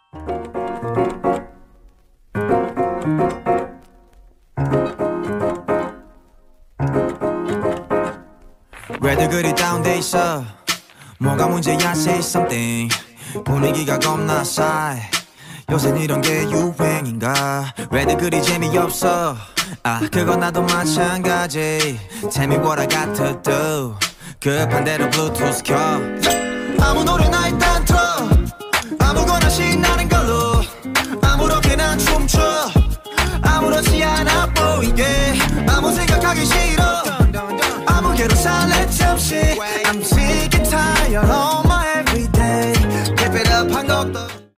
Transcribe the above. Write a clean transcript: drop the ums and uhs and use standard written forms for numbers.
왜들 그리 다운돼 있어 뭐가 문제야 say something 분위기가 겁나 싸해 요새 이런 게 유행인가 왜들 그리 재미없어 아 그건 나도 마찬가지 Tell me what I got to do 급한 대로 블루투스 켜 아무 노래나 일단 틀어 아무거나 신나는 걸로 아무렇게나 춤춰 아무렇지 않아 보이게 아무 생각하기 싫어 아무개로 살래 잠시 I'm sick and tired of my everyday Keep it up 한 곡도